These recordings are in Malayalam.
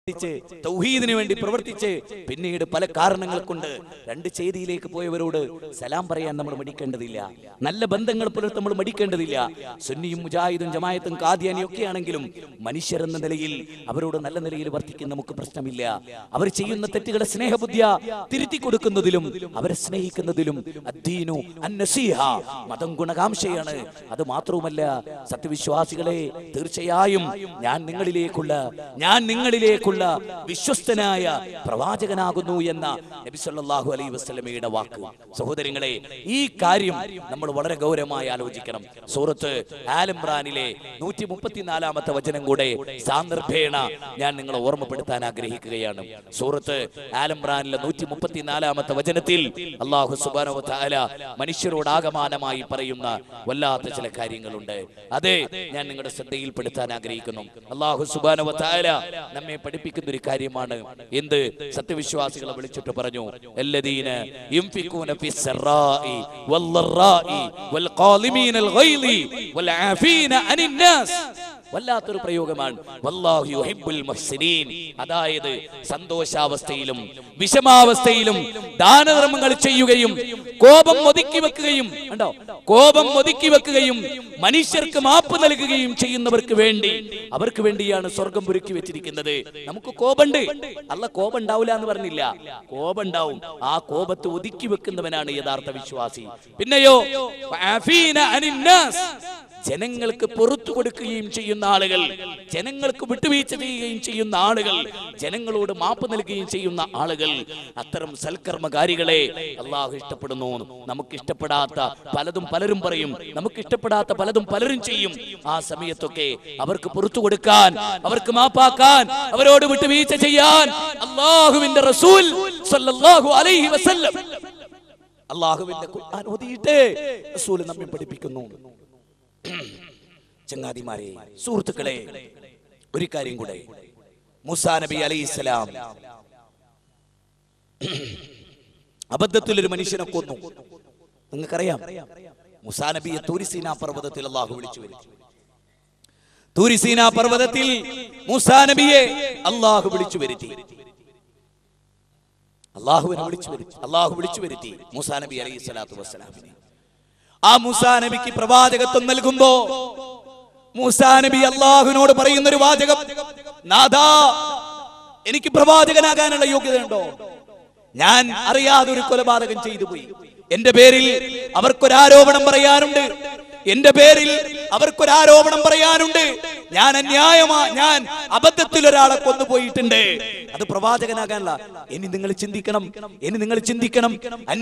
തൗഹീദിന് വേണ്ടി പ്രവർത്തിച്ച് പിന്നീട് പല കാരണങ്ങൾ കൊണ്ട് രണ്ട് ചെയ്തിയിലേക്ക് പോയവരോട് സലാം പറയാൻ നമ്മൾ മടിക്കേണ്ടതില്ല. നല്ല ബന്ധങ്ങൾ പുലർത്താൻ നമ്മൾ മടിക്കേണ്ടതില്ല. സുന്നിയും മുജാഹിദും ജമാഅത്തും ഖാദിയാനിയും ഒക്കെ ആണെങ്കിലും മനുഷ്യരെന്ന നിലയിൽ അവരോട് നല്ല നിലയിൽ വർത്തിക്കുന്ന നമുക്ക് പ്രശ്നമില്ല. അവർ ചെയ്യുന്ന തെറ്റുകളെ സ്നേഹബുദ്ധിയ തിരുത്തി കൊടുക്കുന്നതിലും അവരെ സ്നേഹിക്കുന്നതിലും അദ്ദീനു അന്നസീഹ, മതം ഗുണകാംക്ഷയാണ്. അത് മാത്രവുമല്ല സത്യവിശ്വാസികളെ, തീർച്ചയായും ഞാൻ നിങ്ങളിലേക്കുള്ള വിശ്വസ്തനായ പ്രവാചകനാകുന്നു എന്ന നബി സല്ലല്ലാഹു അലൈഹി വസല്ലമയുടെ വാക്ക്. സഹോദരങ്ങളെ, ഈ കാര്യം നമ്മൾ വളരെ ഗൗരവമായി ആലോചിക്കണം. സൂറത്ത് ആൽ ഇംറാനിലെ 134-ാമത്തെ വചനം കൂടെ സാന്ദർഭേണ ഞാൻ നിങ്ങളെ ഓർമ്മപ്പെടുത്താൻ ആഗ്രഹിക്കുകയാണ്. സൂറത്ത് ആൽ ഇംറാനിലെ 134-ാമത്തെ വചനത്തിൽ അല്ലാഹു സുബ്ഹാനഹു വ തആല മനുഷ്യരോട് ആകമാനമായി പറയുന്ന വല്ലാത്ത ചില കാര്യങ്ങളുണ്ട്. അതെ, ഞാൻ നിങ്ങളുടെ ശ്രദ്ധയിൽപ്പെടുത്താൻ ആഗ്രഹിക്കുന്നു. അല്ലാഹു സുബ്ഹാനഹു വ തആല നമ്മെ പഠിപ്പിക്കുന്ന ഒരു കാര്യമാണ്. എന്ത്? സത്യവിശ്വാസികളെ വിളിച്ചിട്ട് പറഞ്ഞു, അല്ലദീന യുൻഫിഖൂന ഫിസ്സറാഇ വല്ലറാഇ വൽഖാലിമീനൽ ഗൈളി വൽആഫീന അനിന്നാസ്. വല്ലാത്തൊരു പ്രയോഗമാണ്. വല്ലാഹു യുഹിബ്ബുൽ മുഹ്സിനീൻ. അതായത് സന്തോഷാവസ്ഥയിലും വിഷമാവസ്ഥയിലും ദാനധർമ്മങ്ങൾ ചെയ്യുകയും കോപം ഒതുക്കി വെക്കുകയും മനുഷ്യർക്ക് മാപ്പ് നൽകുകയും ചെയ്യുന്നവർക്ക് വേണ്ടി, അവർക്ക് വേണ്ടിയാണ് സ്വർഗം ഒരുക്കി വെച്ചിരിക്കുന്നത്. നമുക്ക് കോപമുണ്ട്, അല്ല കോപം ഉണ്ടാവില്ല എന്ന് പറഞ്ഞില്ല, കോപം ഉണ്ടാവും. ആ കോപത്തെ ഒതുക്കി വെക്കുന്നവനാണ് യഥാർത്ഥ വിശ്വാസി. പിന്നെയോ ജനങ്ങൾക്ക് പുറത്തു കൊടുക്കുകയും ചെയ്യുന്ന ആളുകൾ, ജനങ്ങൾക്ക് വിട്ടുവീഴ്ച ചെയ്യുകയും ചെയ്യുന്ന ആളുകൾ, ജനങ്ങളോട് മാപ്പ് നൽകുകയും ചെയ്യുന്ന ആളുകൾ, അത്തരം സൽക്കർമ്മകാരികളെ അള്ളാഹു ഇഷ്ടപ്പെടുന്നു. നമുക്കിഷ്ടപ്പെടാത്ത പലതും പലരും പറയും, നമുക്കിഷ്ടപ്പെടാത്ത പലതും പലരും ചെയ്യും. ആ സമയത്തൊക്കെ അവർക്ക് പുറത്തു കൊടുക്കാൻ, അവർക്ക് മാപ്പാക്കാൻ, അവരോട് വിട്ടുവീഴ്ച ചെയ്യാൻ അള്ളാഹുവിന്റെ റസൂൽ സല്ലല്ലാഹു അലൈഹി വസല്ലം, അള്ളാഹുവിന്റെ ഖുർആൻ ഓതിയിട്ട് റസൂൽ നമ്മെ പഠിപ്പിക്കുന്നു. ചങ്ങാതിമാരെ, സുഹൃത്തുക്കളെ, ഒരു കാര്യം കൂടെ. മൂസാ നബി അലൈഹിസ്സലാം അബദ്ധത്തിൽ ഒരു മനുഷ്യനെ കൊന്നു. നിങ്ങൾക്കറിയാം, മൂസാ നബിയെ തൂരി സീനാ പർവ്വതത്തിൽ അല്ലാഹു വിളിച്ചു വരുത്തി. തൂരി സീനാ പർവ്വതത്തിൽ മൂസാ നബിയെ അല്ലാഹു വിളിച്ചു വരുത്തി. അല്ലാഹു വിളിച്ചു വരുത്തി മൂസാ നബി അലൈഹിസ്സലാത്തു വസ്സലാമിനെ. ആ മൂസാ നബിക്ക് പ്രവാചകത്വം നൽകുമ്പോ മൂസാ നബി അല്ലാഹുവിനോട് പറയുന്ന ഒരു വാചകം, നാഥാ, എനിക്ക് പ്രവാചകനാകാനുള്ള യോഗ്യതയുണ്ടോ? ഞാൻ അറിയാതെ ഒരു കൊലപാതകം ചെയ്തു പോയി. എന്റെ പേരിൽ അവർക്കൊരാരോപണം പറയാനുണ്ട്. ഞാൻ അബദ്ധത്തിൽ ഒരാളെ കൊന്നുപോയിട്ടുണ്ട്. അത് പ്രവാചകനാകാനുള്ള. ഇനി നിങ്ങൾ ചിന്തിക്കണം,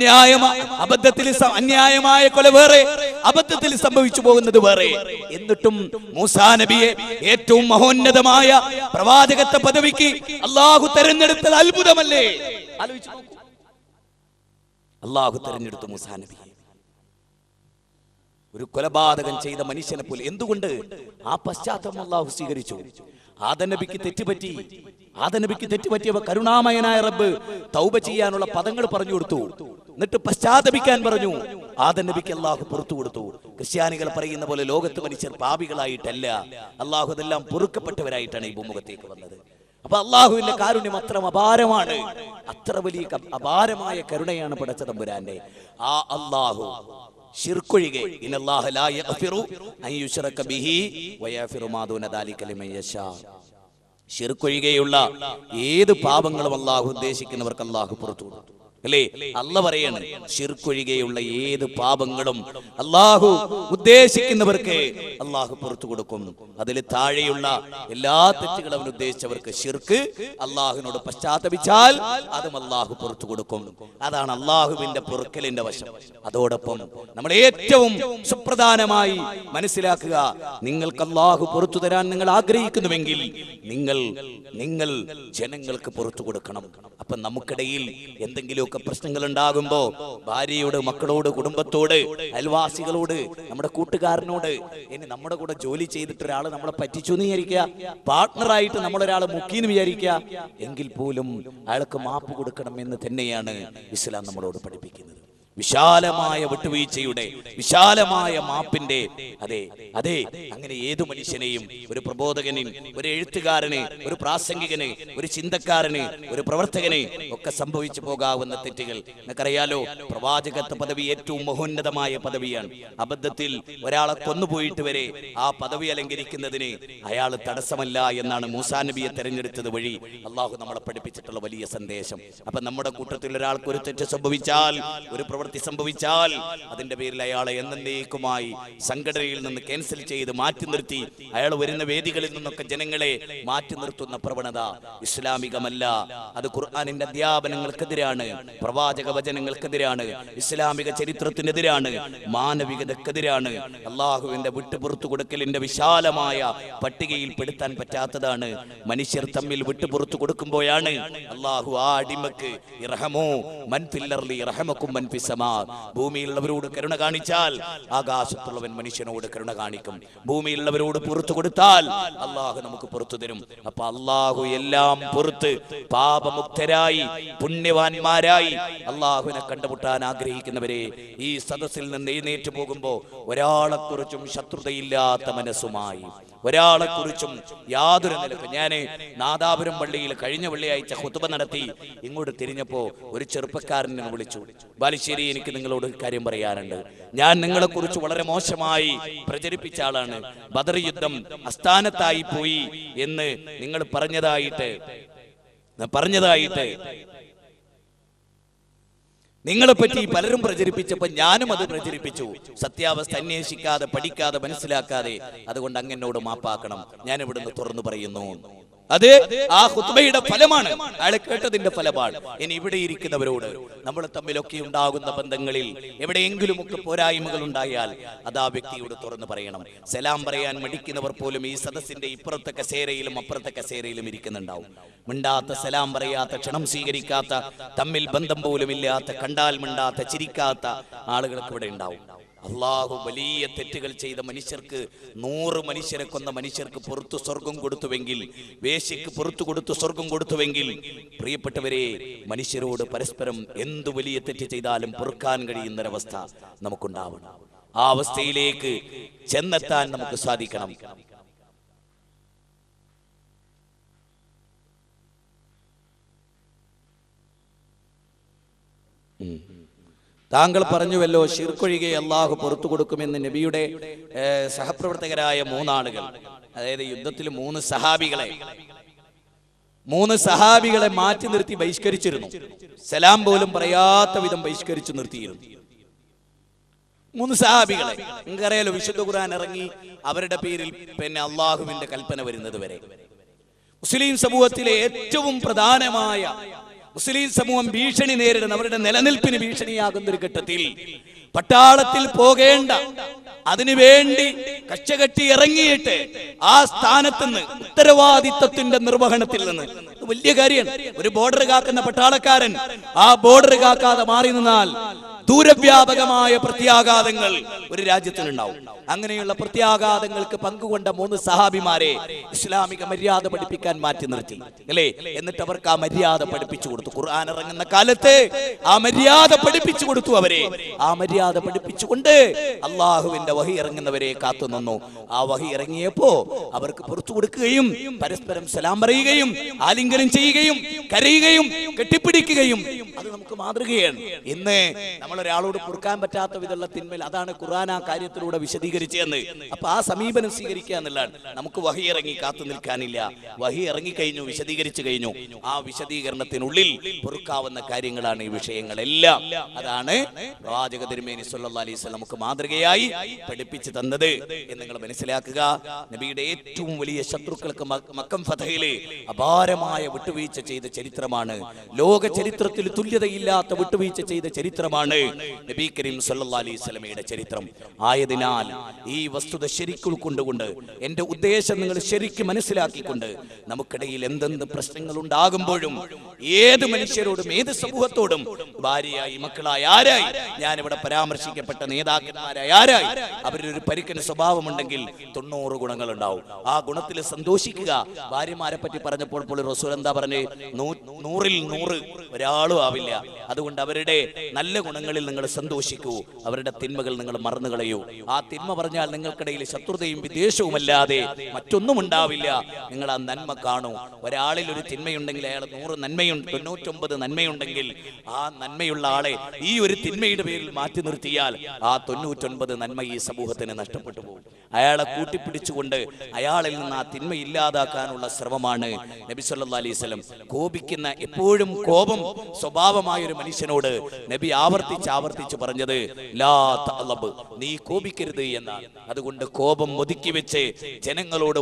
അന്യായമായ കൊല വേറെ, അബദ്ധത്തിൽ സംഭവിച്ചു പോകുന്നത് വേറെ. എന്നിട്ടും മൂസാ നബിയെ ഏറ്റവും മഹോന്നതമായ പ്രവാചകത്വ പദവിക്ക് അല്ലാഹു തെരഞ്ഞെടുത്തത് അത്ഭുതമല്ലേ? ആലോചിച്ചു നോക്കൂ. അല്ലാഹു തെരഞ്ഞെടുത്തു മൂസാ നബിയെ, ഒരു കൊലപാതകം ചെയ്ത മനുഷ്യനെ പോലെ. എന്തുകൊണ്ട്? ആ പശ്ചാത്തലം അല്ലാഹു സ്വീകരിച്ചു. ആദം നബിക്ക് തെറ്റുപറ്റിയവ കരുണാമയനായ റബ്ബ് തൗബ ചെയ്യാനുള്ള പദങ്ങൾ പറഞ്ഞു കൊടുത്തു. എന്നിട്ട് പശ്ചാത്തപിക്കാൻ പറഞ്ഞു. ആദം നബിക്ക് അല്ലാഹു പുറത്തു കൊടുത്തു. ക്രിസ്ത്യാനികൾ പറയുന്ന പോലെ ലോകത്ത് മനുഷ്യർ പാപികളായിട്ടല്ല, അല്ലാഹു അതെല്ലാം പൊറുക്കപ്പെട്ടവരായിട്ടാണ് ഈ ഭൂമുഖത്തേക്ക് വന്നത്. അപ്പൊ അല്ലാഹുവിന്റെ കാരുണ്യം അത്ര അപാരമാണ്, അത്ര വലിയ അപാരമായ കരുണയാണ് പടച്ച തമ്പുരാന്റെ. ആ അല്ലാഹു ശിർക്കൊഴികെ ഇന്നല്ലാഹ ലാ യഗ്ഫിറു അൻ യുശ്റക ബിഹി വയഗ്ഫിറു മാ ദൂന ദാലിക ലിമൻ യശാ. ശിർക്കൊഴികെയുള്ള ഏത് പാപങ്ങളും അല്ലാഹു ഉദ്ദേശിക്കുന്നവർക്ക് അല്ലാഹു പുറത്തു കൊടുത്തു. അല്ലേ? അല്ലാഹു പറയാണ്, ശിർക്കൊഴികെയുള്ള ഏത് പാപങ്ങളും അല്ലാഹു ഉദ്ദേശിക്കുന്നവർക്ക് അല്ലാഹു പുറത്തു കൊടുക്കും. അതിൽ താഴെയുള്ള എല്ലാ തെറ്റുകളും അവൻ ഉദ്ദേശിച്ചവർക്ക്, ശിർക്ക്, അല്ലാഹുവിനോട് പശ്ചാത്തപിച്ചാൽ അതും അല്ലാഹു പുറത്തു കൊടുക്കും. അതാണ് അല്ലാഹുവിന്റെ പൊറുക്കലിന്റെ വശം. അതോടൊപ്പം നമ്മൾ ഏറ്റവും സുപ്രധാനമായി മനസ്സിലാക്കുക, നിങ്ങൾക്ക് അല്ലാഹു പുറത്തു തരാൻ നിങ്ങൾ ആഗ്രഹിക്കുന്നുവെങ്കിൽ നിങ്ങൾ ജനങ്ങൾക്ക് പുറത്തു കൊടുക്കണം. അപ്പൊ നമുക്കിടയിൽ എന്തെങ്കിലും പ്രശ്നങ്ങൾ ഉണ്ടാകുമ്പോ ഭാര്യയോട്, മക്കളോട്, കുടുംബത്തോട്, അയൽവാസികളോട്, നമ്മുടെ കൂട്ടുകാരനോട്, ഇനി നമ്മുടെ കൂടെ ജോലി ചെയ്തിട്ട് ഒരാൾ നമ്മളെ പറ്റിച്ചു എന്ന് വിചാരിക്കുക, പാർട്ട്ണറായിട്ട് നമ്മളൊരാൾ മുക്കീന്ന് വിചാരിക്കുക, എങ്കിൽ പോലും അയാൾക്ക് മാപ്പ് കൊടുക്കണം എന്ന് തന്നെയാണ് ഇസ്ലാം നമ്മളോട് പഠിപ്പിക്കുന്നത്. വിശാലമായ വിട്ടുവീഴ്ചയുടെ, വിശാലമായ മാപ്പിന്റെ. അതെ അതെ, അങ്ങനെ ഏതു മനുഷ്യനെയും, ഒരു പ്രബോധകന്, ഒരു എഴുത്തുകാരന്, ഒരു പ്രാസംഗികന്, ഒരു ചിന്തക്കാരന്, ഒരു പ്രവർത്തകന് ഒക്കെ സംഭവിച്ചു പോകാവുന്ന തെറ്റുകൾ. നിനക്കറിയാലോ, പ്രവാചകത്വ പദവി ഏറ്റവും മഹോന്നതമായ പദവിയാണ്. അബദ്ധത്തിൽ ഒരാളെ കൊന്നുപോയിട്ട് വരെ ആ പദവി അലങ്കരിക്കുന്നതിന് അയാൾ തടസ്സമല്ല എന്നാണ് മൂസാ നബിയെ തെരഞ്ഞെടുത്തത് വഴി അള്ളാഹു നമ്മളെ പഠിപ്പിച്ചിട്ടുള്ള വലിയ സന്ദേശം. അപ്പൊ നമ്മുടെ കൂട്ടത്തിൽ ഒരാൾക്ക് ഒരു തെറ്റ് സംഭവിച്ചാൽ, ഒരു പ്രവൃത്തി സംഭവിച്ചാൽ, അതിന്റെ പേരിൽ അയാളെ എന്നേക്കുമായി സംഘടനയിൽ നിന്ന് ക്യാൻസൽ ചെയ്ത് മാറ്റി നിർത്തി അയാൾ വരുന്ന വേദികളിൽ നിന്നൊക്കെ ജനങ്ങളെ മാറ്റി നിർത്തുന്ന പ്രവണത ഇസ്ലാമികമല്ല. അത് ഖുർആനിന്റെ അധ്യാപനങ്ങൾക്കെതിരാണ്, പ്രവാചക വചനങ്ങൾക്കെതിരാണ്, ഇസ്ലാമിക ചരിത്രത്തിനെതിരാണ്, മാനവികതക്കെതിരാണ്. അള്ളാഹുവിന്റെ വിട്ടുപുറത്തു കൊടുക്കലിന്റെ വിശാലമായ പട്ടികയിൽ പെടുത്താൻ പറ്റാത്തതാണ്. മനുഷ്യർ തമ്മിൽ വിട്ടുപുറത്തു കൊടുക്കുമ്പോഴാണ് അള്ളാഹു ആ അടിമക്ക് ഇർഹമൂ മൻ ഫിൽ അർളി ഇർഹമകും മൻ ഫിസ് സമാ, ഭൂമിയിലുള്ളവരോട് കരുണ കാണിച്ചാൽ ആകാശത്തുള്ളവൻ മനുഷ്യനോട് കരുണ കാണിക്കും. ഭൂമിയിലുള്ളവരോട് പുറത്തു കൊടുത്താൽ അള്ളാഹു നമുക്ക് പുറത്തു തരും. അപ്പൊ അള്ളാഹു എല്ലാം പുറത്ത് പാപമുക്തരായി പുണ്യവാന്മാരായി അള്ളാഹുവിനെ കണ്ടുമുട്ടാൻ ആഗ്രഹിക്കുന്നവരെ ഈ സദസ്സിൽ നിന്ന് എഴുന്നേറ്റ് പോകുമ്പോ ഒരാളെക്കുറിച്ചും ശത്രുതയില്ലാത്ത മനസ്സുമായി, ഒരാളെക്കുറിച്ചും യാതൊരു നിലക്കും. ഞാൻ നാദാപുരം പള്ളിയിൽ കഴിഞ്ഞ വെള്ളിയാഴ്ച ഖുതുബ നടത്തി ഇങ്ങോട്ട് തിരിഞ്ഞപ്പോ ഒരു ചെറുപ്പക്കാരനെ വിളിച്ചു, ബാലുശ്ശേരി, എനിക്ക് നിങ്ങളോട് കാര്യം പറയാനുണ്ട്. ഞാൻ നിങ്ങളെ കുറിച്ച് വളരെ മോശമായി പ്രചരിപ്പിച്ച ആളാണ്. ബദർ യുദ്ധം അസ്ഥാനത്തായി പോയി എന്ന് നിങ്ങൾ പറഞ്ഞതായിട്ട് നിങ്ങളെ പറ്റി പലരും പ്രചരിപ്പിച്ചപ്പോ ഞാനും അത് പ്രചരിപ്പിച്ചു. സത്യാവസ്ഥ അന്വേഷിക്കാതെ, പഠിക്കാതെ, മനസ്സിലാക്കാതെ. അതുകൊണ്ട് അങ്ങനോട് മാപ്പാക്കണം. ഞാൻ ഇവിടുന്ന് തുറന്നു പറയുന്നു. അത് ആ ഖുത്ബയുടെ ഫലമാണ്, അയാൾ കേട്ടതിന്റെ ഫലമാണ്. ഇനി ഇവിടെ ഇരിക്കുന്നവരോട് നമ്മൾ തമ്മിലൊക്കെ ഉണ്ടാകുന്ന ബന്ധങ്ങളിൽ എവിടെയെങ്കിലുമൊക്കെ പോരായ്മകൾ ഉണ്ടായാൽ അത് ആ വ്യക്തിയോട് തുറന്നു പറയണം. സലാം പറയാൻ മടിക്കുന്നവർ പോലും ഈ സദസ്സിന്റെ ഇപ്പുറത്തെ കസേരയിലും അപ്പുറത്തെ കസേരയിലും ഇരിക്കുന്നുണ്ടാവും. മിണ്ടാത്ത, സലാം പറയാത്ത, ക്ഷണം സ്വീകരിക്കാത്ത, തമ്മിൽ ബന്ധം പോലും ഇല്ലാത്ത, കണ്ടാൽ മിണ്ടാത്ത, ചിരിക്കാത്ത ആളുകൾക്ക് ഇവിടെ ഉണ്ടാവും. അള്ളാഹു വലിയ തെറ്റുകൾ ചെയ്ത മനുഷ്യർക്ക്, 100 മനുഷ്യരെ കൊന്ന മനുഷ്യർക്ക് പുറത്തു സ്വർഗം കൊടുത്തുവെങ്കിൽ, വേശ്യക്ക് പുറത്തു കൊടുത്തു സ്വർഗം കൊടുത്തുവെങ്കിൽ, പ്രിയപ്പെട്ടവരെ, മനുഷ്യരോട് പരസ്പരം എന്തു വലിയ തെറ്റ് ചെയ്താലും പൊറുക്കാൻ കഴിയുന്നൊരവസ്ഥ നമുക്കുണ്ടാവണം. ആ അവസ്ഥയിലേക്ക് ചെന്നെത്താൻ നമുക്ക് സാധിക്കണം. താങ്കൾ പറഞ്ഞുവല്ലോ, ശിർക്കൊഴികെ അള്ളാഹു പുറത്തു കൊടുക്കുമെന്ന്. നബിയുടെ സഹപ്രവർത്തകരായ 3 ആളുകൾ, അതായത് യുദ്ധത്തിൽ 3 സഹാബികളെ മാറ്റി നിർത്തി ബഹിഷ്കരിച്ചിരുന്നു. സലാം പോലും പറയാത്ത വിധം ബഹിഷ്കരിച്ചു നിർത്തിയിരുന്നു 3 സഹാബികളെ. നിങ്ങൾക്കറിയാലോ, വിശുദ്ധ ഖുർആൻ ഇറങ്ങി അവരുടെ പേരിൽ പിന്നെ അള്ളാഹുവിന്റെ കൽപ്പന വരുന്നത് വരെ മുസ്ലിം സമൂഹത്തിലെ ഏറ്റവും പ്രധാനമായ, മുസ്ലിം സമൂഹം ഭീഷണി നേരിടുന്ന, അവരുടെ നിലനിൽപ്പിന് ഭീഷണിയാകുന്ന ഒരു ഘട്ടത്തിൽ പട്ടാളത്തിൽ പോകേണ്ട, അതിനുവേണ്ടി കച്ചകെട്ടി ഇറങ്ങിയിട്ട് ആ സ്ഥാനത്ത് നിന്ന്, ഉത്തരവാദിത്വത്തിന്റെ നിർവഹണത്തിൽ നിന്ന്, വലിയ കാര്യമാണ്. ഒരു ബോർഡർ കാക്കുന്ന പട്ടാളക്കാരൻ ആ ബോർഡർ കാക്കാതെ മാറി നിന്നാൽ ദൂരവ്യാപകമായ പ്രത്യാഘാതങ്ങൾ ഒരു രാജ്യത്തിനുണ്ടാവും. അങ്ങനെയുള്ള പ്രത്യാഘാതങ്ങൾക്ക് പങ്കുകൊണ്ട 3 സഹാബിമാരെ ഇസ്ലാമിക മര്യാദ പഠിപ്പിക്കാൻ മാറ്റി നിർത്തി, അല്ലേ? എന്നിട്ട് അവർക്ക് ആ മര്യാദ പഠിപ്പിച്ചു കൊടുത്തു. ഖുർആൻ ഇറങ്ങുന്ന കാലത്ത് ആ മര്യാദ പഠിപ്പിച്ചു കൊടുത്തു. അവരെ ആ മര്യാദ പഠിപ്പിച്ചുകൊണ്ട് അള്ളാഹുവിന്റെ വഹി ഇറങ്ങുന്നവരെ കാത്തു നിന്നു. ആ വഹി ഇറങ്ങിയപ്പോ അവർക്ക് പുറത്തു കൊടുക്കുകയും പരസ്പരം സലാം പറയുകയും ആലിംഗനം ചെയ്യുകയും കരയുകയും കെട്ടിപ്പിടിക്കുകയും, അത് നമുക്ക് മാതൃകയാണ്. ഇന്ന് നമ്മൾ ഒരാളോട് പൊറുക്കാൻ പറ്റാത്ത വിധമുള്ള തിന്മൽ, അതാണ് ഖുർആൻ ആ കാര്യത്തിലൂടെ വിശദീകരിച്ചതെന്ന്. അപ്പൊ ആ സമീപനം സ്വീകരിക്കുക എന്നുള്ളതാണ്. നമുക്ക് വഹി ഇറങ്ങി കാത്തു നിൽക്കാനില്ല. വഹി ഇറങ്ങിക്കഴിഞ്ഞു, വിശദീകരിച്ചു കഴിഞ്ഞു. ആ വിശദീകരണത്തിനുള്ളിൽ പൊറുക്കാവുന്ന കാര്യങ്ങളാണ് ഈ വിഷയങ്ങളെല്ലാം. അതാണ് പ്രവാചക തിരുമേനി സല്ലല്ലാഹു അലൈഹി വസല്ലം നമുക്ക് മാതൃകയായി പഠിപ്പിച്ചു തന്നത് എന്ന് നിങ്ങൾ മനസ്സിലാക്കുക. നബിയുടെ ഏറ്റവും വലിയ ശത്രുക്കൾക്ക് മക്കം ഫതഹിലെ അപാരമായ വിട്ടുവീഴ്ച ചെയ്ത ചരിത്രമാണ്. ലോക ചരിത്രത്തിൽ തുല്യതയില്ലാത്ത വിട്ടുവീഴ്ച ചെയ്ത ചരിത്രമാണ് നബി കരീം സല്ലല്ലാഹു അലൈഹി വസല്ലമയുടെ ചരിത്രം. ആയതിനാൽ ഈ വസ്തുത ശരിക്കും ഉൾക്കൊണ്ടുകൊണ്ട്, എന്റെ ഉദ്ദേശം നിങ്ങൾ ശരിക്കും മനസ്സിലാക്കിക്കൊണ്ട്, നമുക്കിടയിൽ എന്തെന്ത് പ്രശ്നങ്ങൾ ഉണ്ടാകുമ്പോഴും ഏത് മനുഷ്യരോടും ഏത് സമൂഹത്തോടും, ഭാര്യയായി, മക്കളായി, ആരായി, ഞാനിവിടെ പരാമർശിക്കപ്പെട്ട നേതാക്കന്മാരായി ആരായി, അവരൊരു പരിക്കന് സ്വഭാവമുണ്ടെങ്കിൽ 90 ഗുണങ്ങൾ ഉണ്ടാവും. ആ ഗുണത്തിൽ സന്തോഷിക്കുക. ഭാര്യമാരെ പറ്റി പറഞ്ഞപ്പോൾ റസൂൽ എന്താ പറഞ്ഞേ? 100ൽ 100 ഒരാളും ആവില്ല. അതുകൊണ്ട് അവരുടെ നല്ല ഗുണങ്ങളിൽ നിങ്ങൾ സന്തോഷിക്കൂ, അവരുടെ തിന്മകൾ നിങ്ങൾ മറന്നു കളയൂ. ആ തിന്മ പറഞ്ഞാൽ നിങ്ങൾക്കിടയിൽ ശത്രുതയും വിദ്വേഷവുമല്ലാതെ മറ്റൊന്നും ഉണ്ടാവില്ല. നിങ്ങൾ ആ നന്മ കാണൂ. ഒരാളിൽ ഒരു തിന്മയുണ്ടെങ്കിൽ അയാൾ 100 നന്മയുണ്ട്, 99 നന്മയുണ്ടെങ്കിൽ ആ നന്മയുള്ള ആളെ ഈ ഒരു തിന്മയുടെ പേരിൽ മാറ്റി നിർത്തിയാൽ ആ 99 നന്മ ഈ സമൂഹത്തിന് നഷ്ടപ്പെട്ടു പോകും. അയാളെ കൂട്ടിപ്പിടിച്ചുകൊണ്ട് അയാളിൽ നിന്ന് ആ തിന്മ ഇല്ലാതാക്കാനുള്ള ശ്രമമാണ് നബി സല്ലല്ലാഹു അലൈഹി വസല്ലം. കോപിക്കുന്ന, എപ്പോഴും കോപം സ്വഭാവമായ ഒരു മനുഷ്യനോട് നബി ആവർത്തിച്ച് പറഞ്ഞത് ലാ തഅലബ്, നീ കോപിക്കരുത് എന്നാണ്. അതുകൊണ്ട് കോപം ഒതുക്കി വെച്ച് ജനങ്ങളോട്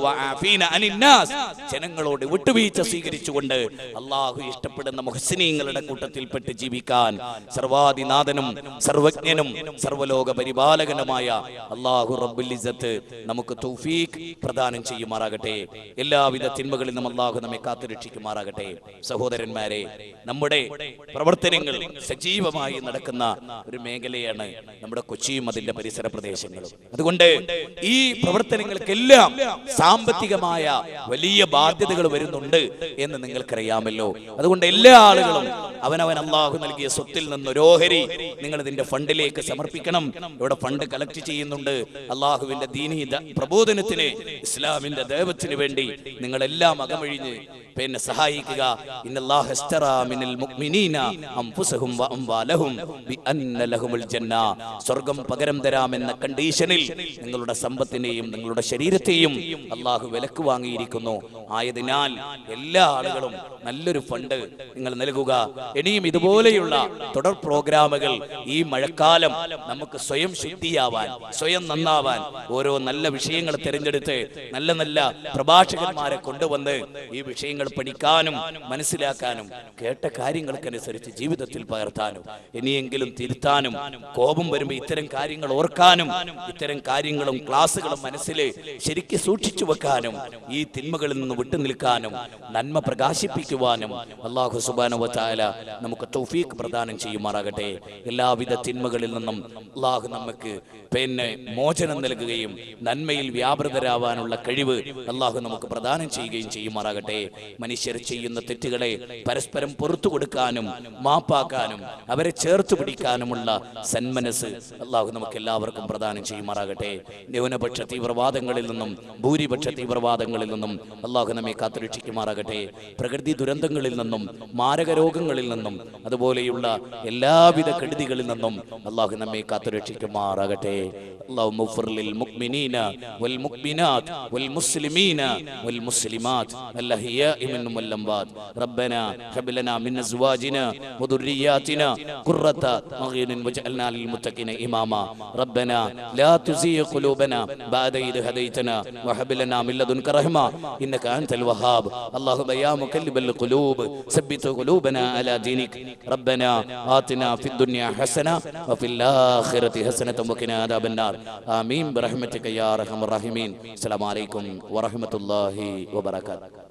ജനങ്ങളോട് വിട്ടുവീഴ്ച സ്വീകരിച്ചുകൊണ്ട് അള്ളാഹു ഇഷ്ടപ്പെടുന്ന മുഹ്സിനീങ്ങളുടെ കൂട്ടത്തിൽപ്പെട്ട് ജീവിക്കാൻ സർവാദിനാഥനും സർവജ്ഞനും സർവലോക പരിപാലകനുമായ അള്ളാഹു റബ്ബുൽ ഇസ്സത്ത് നമുക്ക് തൗഫീഖ് പ്രദാനം ചെയ്യുമാറാകട്ടെ. എല്ലാവിധ തിന്മകളിൽ നിന്നും അള്ളാഹു നമ്മെ കാത്തുരക്ഷിക്കുമാറാകട്ടെ. സഹോദരന്മാരെ, നമ്മുടെ പ്രവർത്തനങ്ങൾ സജീവമായി നടക്കുന്ന ഒരു മേഖലയാണ് നമ്മുടെ കൊച്ചിയും അതിന്റെ പരിസര പ്രദേശങ്ങളും. അതുകൊണ്ട് ഈ പ്രവർത്തനങ്ങൾക്കെല്ലാം സാമ്പത്തികമായ വലിയ ബാധ്യതകൾ വരുന്നുണ്ട് എന്ന് നിങ്ങൾക്കറിയാമല്ലോ. അതുകൊണ്ട് എല്ലാ ആളുകളും അവനവൻ അള്ളാഹു നൽകിയ സ്വത്തിൽ നിന്ന് ഒരു ഓഹരി നിങ്ങൾ ഇതിന്റെ ഫണ്ടിലേക്ക് സമർപ്പിക്കണം. ഇവിടെ ഫണ്ട് കളക്ട് ചെയ്യുന്നുണ്ട്. അള്ളാഹുവിന്റെ ദീനി പ്രബോധനത്തിന്, ഇസ്ലാമിന്റെ ദൈവത്തിന് വേണ്ടി നിങ്ങളെല്ലാം അകമഴിഞ്ഞ് പിന്നെ സഹായിക്കുക. ഇന്നല്ലാഹ ഇസ്തറാ മിനൽ മുഅ്മിനീന അൻഫുസഹും വഅംവാലഹും ബിഅന്ന ലഹുൽ ജന്ന, സ്വർഗ്ഗം പകരം തരാമെന്ന കണ്ടീഷനിൽ നിങ്ങളുടെ സമ്പത്തിനെയും നിങ്ങളുടെ ശരീരത്തെയും അള്ളാഹു വിലക്ക് വാങ്ങിയിരിക്കുന്നു. ആയതിനാൽ എല്ലാ ആളുകളും നല്ലൊരു ഫണ്ട് നിങ്ങൾ നൽകുക. ഇനിയും ഇതുപോലെയുള്ള തുടർ പ്രോഗ്രാമുകൾ ഈ മഴക്കാലം നമുക്ക് സ്വയം ശുദ്ധിയാവാൻ, സ്വയം നന്നാവാൻ ഓരോ നല്ല വിഷയങ്ങൾ തിരഞ്ഞെടുത്ത് നല്ല നല്ല പ്രഭാഷകന്മാരെ കൊണ്ടുവന്ന് ഈ വിഷയങ്ങൾ പഠിക്കാനും മനസ്സിലാക്കാനും കേട്ട കാര്യങ്ങൾക്കനുസരിച്ച് ജീവിതത്തിൽ പകർത്താനും ഇനിയെങ്കിലും തിരുത്താനും കോപം വരുമ്പോൾ ഇത്തരം കാര്യങ്ങൾ ഓർക്കാനും ഇത്തരം കാര്യങ്ങളും ക്ലാസ്സുകളും മനസ്സിൽ ശരിക്കും സൂക്ഷിച്ചു വെക്കാനും ഈ തിന്മകളിൽ നിന്ന് വിട്ടുനിൽക്കാനും നന്മ പ്രകാശിപ്പിക്കുവാനും അല്ലാഹു സുബ്ഹാനഹു വ തആല നമുക്ക് തൗഫീഖ് പ്രദാനം ചെയ്യുമാറാകട്ടെ. എല്ലാവിധ തിന്മകളിൽ നിന്നും അല്ലാഹു നമുക്ക് പിന്നെ മോചനം നൽകുകയും നന്മയിൽ വ്യാപൃതരാവാനുള്ള കഴിവ് അല്ലാഹു നമുക്ക് പ്രദാനം ചെയ്യുകയും ചെയ്യുമാറാകട്ടെ. മനുഷ്യർ ചെയ്യുന്ന തെറ്റുകളെ പരസ്പരം പുറത്തു കൊടുക്കാനും മാപ്പാക്കാനും അവരെ ചേർത്ത് പിടിക്കാനുമുള്ള സന്മനസ് അല്ലാഹു നമുക്ക് എല്ലാവർക്കും പ്രദാനം ചെയ്യുമാറാകട്ടെ. ന്യൂനപക്ഷ തീവ്രവാദങ്ങളിൽ നിന്നും ഭൂരിപക്ഷ തീവ്രവാദങ്ങളിൽ നിന്നും അല്ലാഹു നമ്മെ കാത്തുരക്ഷിക്കുമാറാകട്ടെ. പ്രകൃതി ദുരന്തങ്ങളിൽ നിന്നും മാരക രോഗങ്ങളിൽ നിന്നും അതുപോലെയുള്ള എല്ലാവിധ കെടുതികളിൽ നിന്നും അല്ലാഹു നമ്മെ കാത്തുരക്ഷിക്കുമാറാകട്ടെ. اللهم اغفر للمؤمنين والمؤمنات والمسلمين والمسلمات الأحياء منهم والأموات. ربنا هب لنا من أزواجنا وذرياتنا قرة أعين واجعلنا للمتقين إماما. ربنا لا تزغ قلوبنا بعد إذ هديتنا وهب لنا من لدنك رحمة إنك أنت الوهاب. اللهم يا مقلب القلوب ثبت قلوبنا على دينك. ربنا آتنا في الدنيا حسنة وفي الآخرة حسنة وقنا عذاب النار. آمين برحمتك يا أرحم الراحمين. السلام عليكم ورحمة الله وبركاته.